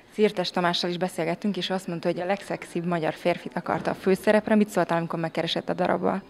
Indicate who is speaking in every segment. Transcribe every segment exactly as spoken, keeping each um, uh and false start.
Speaker 1: Szirtes Tamással is beszélgettünk, és azt mondta, hogy a legszexibb magyar férfit akarta a főszerepre. Mit szóltál, amikor megkeresett a darabbal?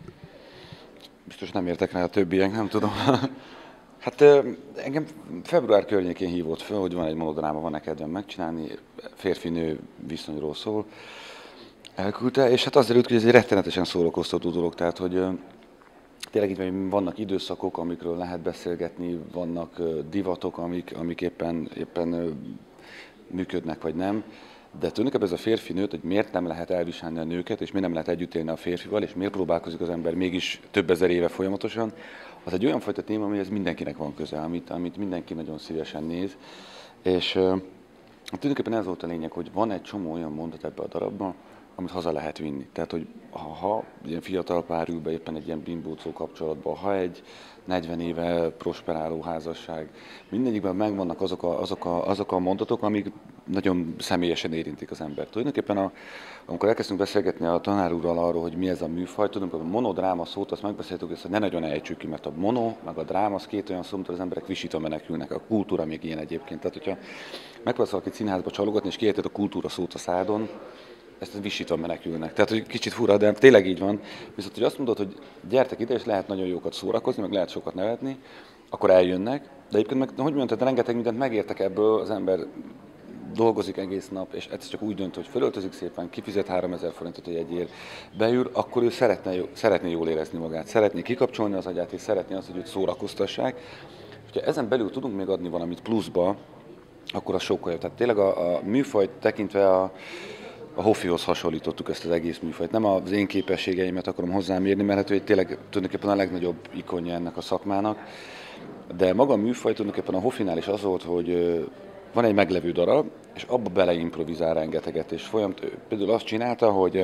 Speaker 2: Biztos nem értek rá a többiek, nem tudom. Hát engem február környékén hívott föl, hogy van egy monodráma, van-e kedvem megcsinálni, férfi-nő viszonyról szól. Elküldte, és hát az derült, hogy ez egy rettenetesen szórakoztató dolog, tehát hogy tényleg itt vannak időszakok, amikről lehet beszélgetni, vannak divatok, amik, amik éppen, éppen működnek vagy nem, de tulajdonképpen ez a férfi-nőt, hogy miért nem lehet elviselni a nőket, és miért nem lehet együtt élni a férfival, és miért próbálkozik az ember mégis több ezer éve folyamatosan, az egy olyan fajta téma, amihez mindenkinek van köze, amit, amit mindenki nagyon szívesen néz. És uh, tulajdonképpen ez volt a lényeg, hogy van egy csomó olyan mondat ebbe a darabban, amit haza lehet vinni. Tehát, hogy ha, ha ilyen fiatal pár ül be éppen egy ilyen bimbócó kapcsolatban, ha egy negyven éve prosperáló házasság, mindegyikben megvannak azok a, azok, a, azok a mondatok, amik nagyon személyesen érintik az embert. Tulajdonképpen a, amikor elkezdtünk beszélgetni a tanár úrral arról, hogy mi ez a műfaj, tulajdonképpen a monodráma szót, azt megbeszéltük, hogy ne nagyon ejtsük ki, mert a mono, meg a dráma, az két olyan szó, amit az emberek visítva menekülnek. A kultúra még ilyen egyébként. Tehát, hogyha megpróbálsz valakit színházba csalogatni, és kiejted a kultúra szót a szádon, ezt visítva menekülnek. Tehát, hogy kicsit fura, de tényleg így van. Viszont, hogy azt mondod, hogy gyertek ide, és lehet nagyon jókat szórakozni, meg lehet sokat nevetni, akkor eljönnek. De egyébként meg, hogy mondtad, rengeteg mindent megértek ebből, az ember dolgozik egész nap, és egyszer csak úgy dönt, hogy fölöltözik szépen, kifizet háromezer forintot egy egyért, beül, akkor ő szeretne, szeretné jól érezni magát, szeretné kikapcsolni az agyát, és szeretné azt, hogy őt szórakoztassák. És ha ezen belül tudunk még adni valamit pluszba, akkor az sokkal jobb. Tehát tényleg a, a műfajt tekintve a A Hoffihoz hasonlítottuk ezt az egész műfajt. Nem az én képességeimet akarom hozzámérni, mert hát ő tényleg tulajdonképpen a legnagyobb ikonja ennek a szakmának. De maga a műfaj tulajdonképpen a Hoffinál is az volt, hogy van egy meglevő darab, és abba beleimprovizál rengeteget. És folyamat, például azt csinálta, hogy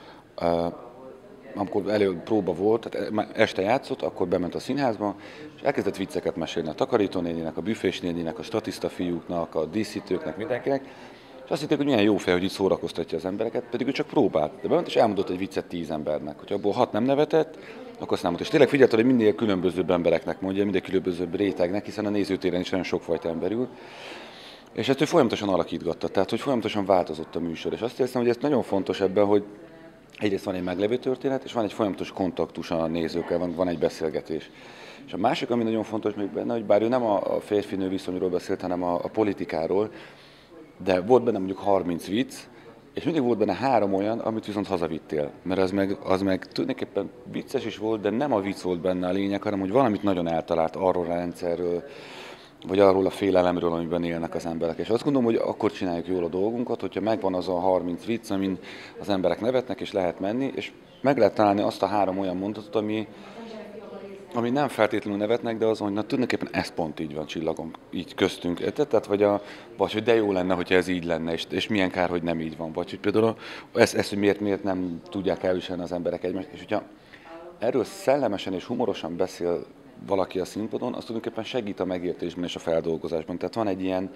Speaker 2: amikor elő próba volt, tehát este játszott, akkor bement a színházba, és elkezdett vicceket mesélni a takarítónéninek, a büfésnéninek, a statiszta fiúknak, a díszítőknek, mindenkinek. És azt hitték, hogy milyen jó fej, hogy itt szórakoztatja az embereket, pedig ő csak próbált. De bement és elmondott egy viccet tíz embernek. Hogyha abból hat nem nevetett, akkor azt nem mondta. És tényleg figyelted, hogy minél különbözőbb embereknek mondja, minél különbözőbb rétegnek, hiszen a nézőtéren is nagyon sokfajta ember ül. És ezt ő folyamatosan alakítgatta, tehát hogy folyamatosan változott a műsor. És azt érzem, hogy ez nagyon fontos ebben, hogy egyrészt van egy meglevő történet, és van egy folyamatos kontaktus a nézőkkel, van, van egy beszélgetés. És a másik, ami nagyon fontos még benne, hogy bár ő nem a férfi-nő viszonyról beszélt, hanem a, a politikáról, de volt benne mondjuk harminc vicc, és mindig volt benne három olyan, amit viszont hazavittél. Mert az meg, az meg tulajdonképpen vicces is volt, de nem a vicc volt benne a lényeg, hanem hogy valamit nagyon eltalált arról a rendszerről, vagy arról a félelemről, amiben élnek az emberek. És azt gondolom, hogy akkor csináljuk jól a dolgunkat, hogyha megvan az a harminc vicc, amin az emberek nevetnek, és lehet menni, és meg lehet találni azt a három olyan mondatot, ami, ami nem feltétlenül nevetnek, de azon, hogy na, tulajdonképpen ez pont így van csillagom, így köztünk. Tehát, vagy, a, vagy hogy de jó lenne, hogyha ez így lenne, és, és milyen kár, hogy nem így van. Vagy hogy például ezt, ezt hogy miért, miért nem tudják elviselni az emberek egymást. És hogyha erről szellemesen és humorosan beszél valaki a színpadon, az tulajdonképpen segít a megértésben és a feldolgozásban. Tehát van egy ilyen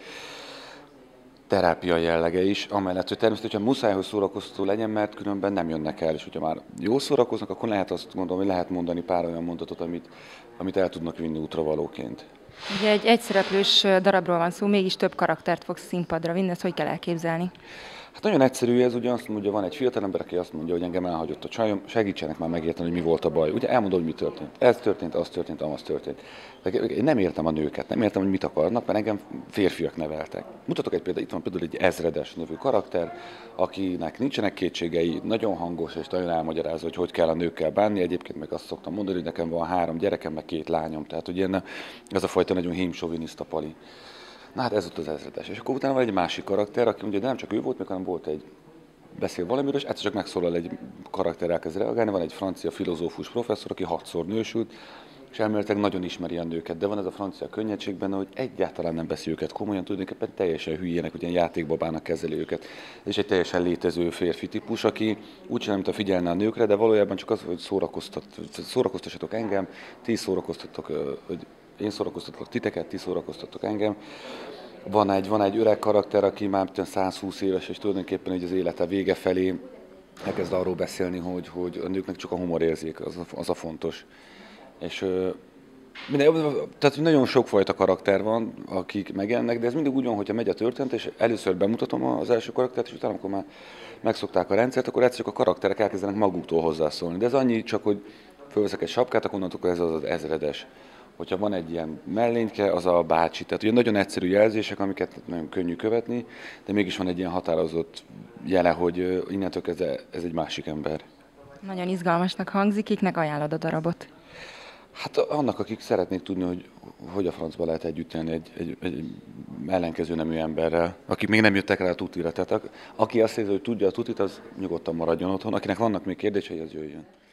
Speaker 2: terápia jellege is, amellett, hogy természetesen muszáj, hogy szórakoztató legyen, mert különben nem jönnek el, és hogyha már jó szórakoznak, akkor lehet azt gondolom, hogy lehet mondani pár olyan mondatot, amit, amit el tudnak vinni útravalóként.
Speaker 1: Ugye egy egyszereplős darabról van szó, mégis több karaktert fogsz színpadra vinni, ezt hogy kell elképzelni?
Speaker 2: Hát nagyon egyszerű ez, ugye azt mondja, van egy fiatalember, aki azt mondja, hogy engem elhagyott a csajom, segítsenek már megérteni, hogy mi volt a baj. Ugye elmondom, hogy mi történt. Ez történt, az történt, amaz történt. De én nem értem a nőket, nem értem, hogy mit akarnak, mert engem férfiak neveltek. Mutatok egy példát, itt van például egy ezredes nevű karakter, akinek nincsenek kétségei, nagyon hangos és nagyon elmagyarázza, hogy hogy kell a nőkkel bánni. Egyébként meg azt szoktam mondani, hogy nekem van három gyerekem, meg két lányom. Tehát ugye ez a fajta nagyon hímsoviniszta pali. Na hát ez ott az ezredes. És akkor utána van egy másik karakter, aki ugye nem csak ő volt, meg hanem volt egy beszél valamiről, és egyszer csak megszólal egy karakter, elkezd reagálni. Van egy francia filozófus professzor, aki hatszor nősült, és elméletileg nagyon ismeri a nőket, de van ez a francia könnyedség benne, hogy egyáltalán nem veszi őket komolyan, tulajdonképpen teljesen hülyének, hogy ilyen játékbabának kezeli őket. Ez is egy teljesen létező férfi típus, aki úgy sem, mint a figyelne a nőkre, de valójában csak az, hogy szórakoztat, szórakoztassatok engem, ti szórakoztatok, hogy én szórakoztatok titeket, ti szórakoztatok engem. Van egy, van egy öreg karakter, aki már száz húsz éves, és tulajdonképpen így az élete vége felé elkezd arról beszélni, hogy, hogy a nőknek csak a humorérzék, az a, az a fontos. És Minden, tehát nagyon sokfajta karakter van, akik megjelennek, de ez mindig úgy van, hogyha megy a történet, és először bemutatom az első karaktert, és utána, amikor már megszokták a rendszert, akkor egyszerűen a karakterek elkezdenek maguktól hozzászólni. De ez annyi csak, hogy fölveszek egy sapkát, akkor onnantól ez az az ezredes. Hogyha van egy ilyen mellényke, az a bácsi. Tehát ugye nagyon egyszerű jelzések, amiket nagyon könnyű követni, de mégis van egy ilyen határozott jele, hogy innentől kezdve ez egy másik ember.
Speaker 1: Nagyon izgalmasnak hangzik, kiknek ajánlod a darabot?
Speaker 2: Hát annak, akik szeretnék tudni, hogy hogy a francba lehet együtt élni egy, egy, egy ellenkező nemű emberrel, akik még nem jöttek rá a tutira. Tehát aki azt érzi, hogy tudja a tutit, az nyugodtan maradjon otthon. Akinek vannak még kérdései, az jöjjön.